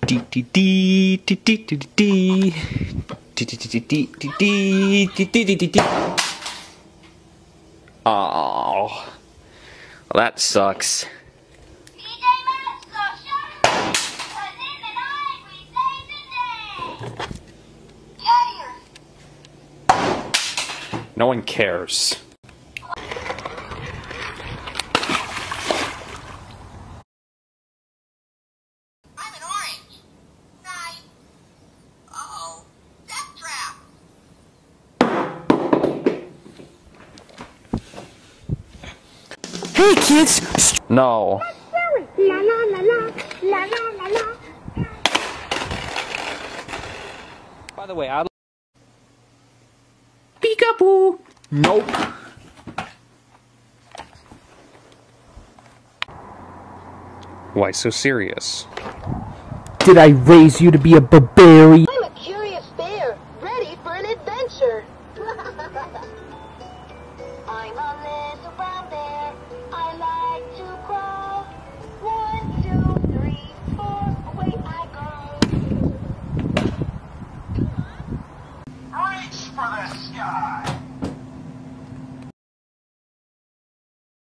Oh, well, that sucks. No one cares. I'm an orange. Nice. Uh-oh. Death trap. Hey kids! No. La la la la, la la la la. By the way, I Peekaboo! Nope. Why so serious? Did I raise you to be a barbarian? I'm a curious bear, ready for an adventure. I'm a little brown bear. I like to crawl. 1, 2, 3, 4, away I go. Reach for the sky.